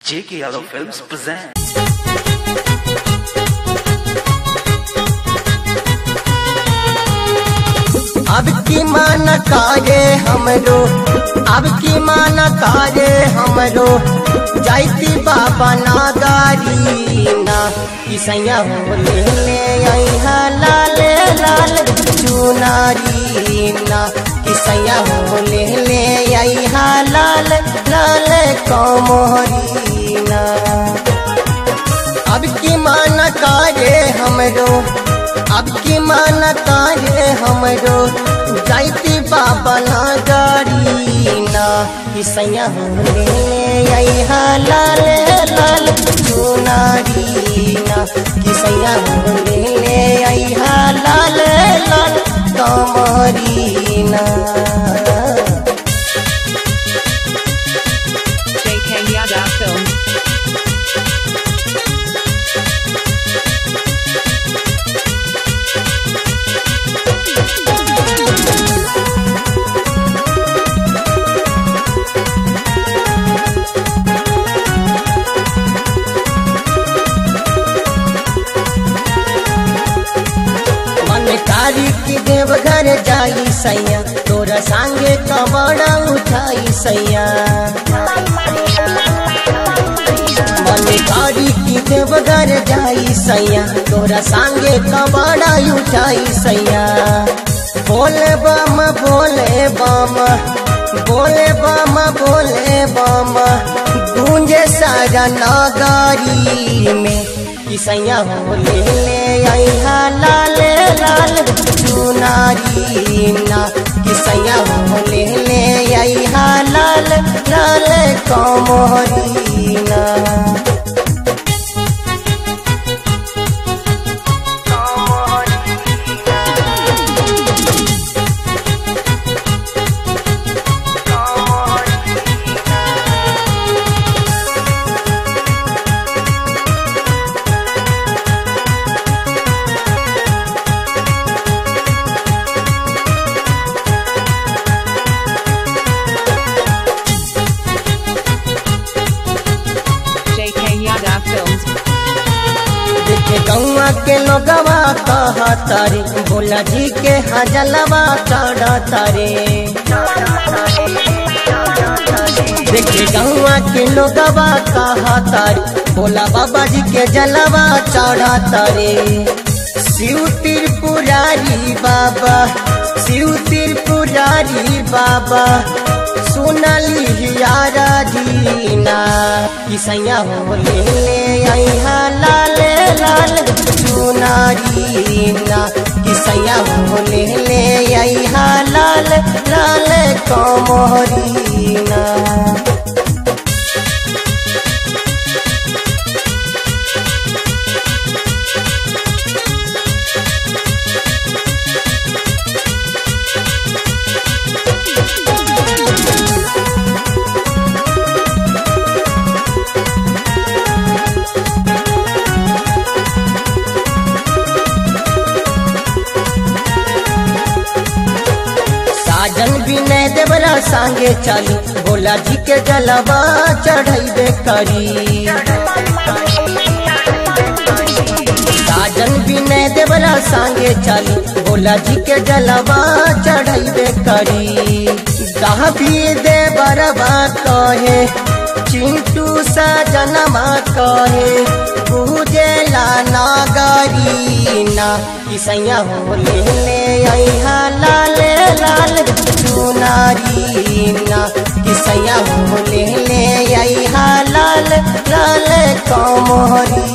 J.K. Yadav Films present. अब की मान कारे हमरो, अब की मान कारे हमरो, जाइती बाबा नागारी ना किसैया हो ले आई लाल लाल चुनारी ना किसैया हो ले आई लाल लाल कमोहरी ना। अब की मान कारे हमरो, अब की मान कारे हमरो, जाइती बाबा नागारी ना किसैया हो ले आई लाल लाल चुनारी ना किसैया हो ले आई लाल लाल कमरी ना। J.K. Yadav Films. की देवघर जाई सैया, तोरा संगे कबड़ा उठाई सैया। मनिकारी की देवघर जाई सैया, तोरा संगे कबड़ा उठाई सैया। बोले बम बोले बम, बोले बम बोले बम, गूंजे सारा नगारी में किसैया हो ले आई लाल लाल चुनारी ना किसैया हो ले आई लाल लाल कमोहरी ना। गौआ के लोगवा कहा तारे, भोला जी के हजलवा चढ़ा तारे। देखे गौआ के लोगवा कहा तारे, भोला बाबा जी के जलवा चढ़ा तारे। शिव त्रिपुरारी बाबा, शिव त्रिपुरारी बाबा, सुनली यारा दीना किसैया हो ले आई लाल लाल चुनारी ना किसैया हो ले आई लाल लाल कमोहरी ना। साजन विनय देवरा संगे चली, भोला जी के जलवा चढ़ाइबे करी। साजन विनय देवरा संगे चली, भोला जी के जलवा चढ़ाइबे करी। दहबी देवरवा कहे, चिंटू सजनमा कहे, पूजेला नागारी ना किसैया हो ले आई लाल लाल चुनारी ना किसैया हो ले आई लाल लाल कमोहरी।